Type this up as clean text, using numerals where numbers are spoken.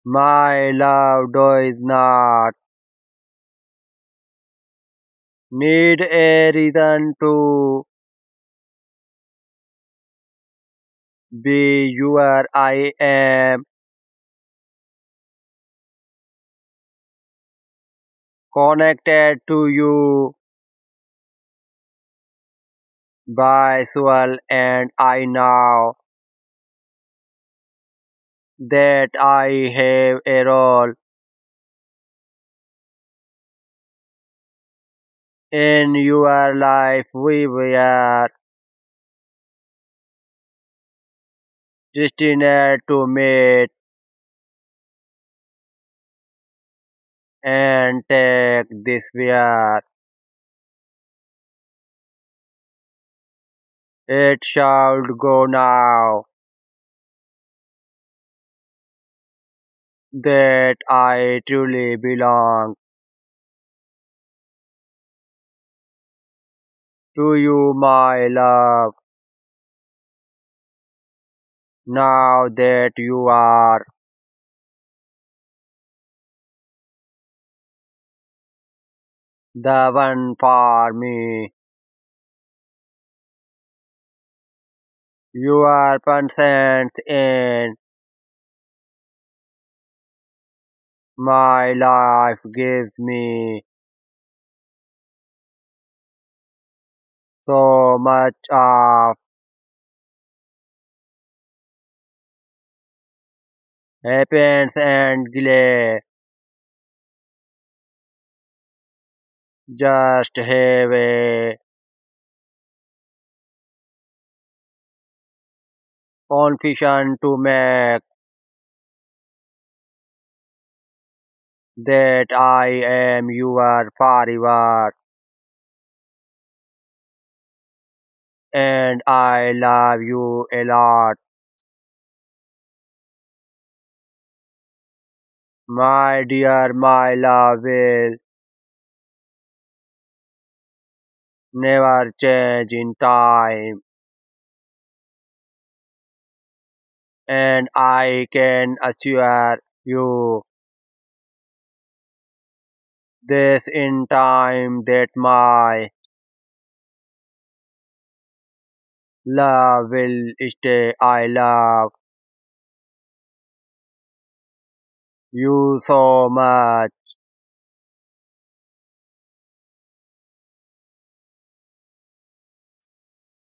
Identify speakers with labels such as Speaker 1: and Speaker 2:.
Speaker 1: My love does not need a reason to be your I am connected to you by soul and I know that I have a role in your life. We were destined to meet and take this where it should go now that I truly belong to you, my love. Now that you are the one for me, your presence in my life gives me so much of happiness and glee. Just have a confession to make that I am your forever and I love you a lot. My dear, my love will never change in time, and I can assure you this in time that my love will stay. I love you so much.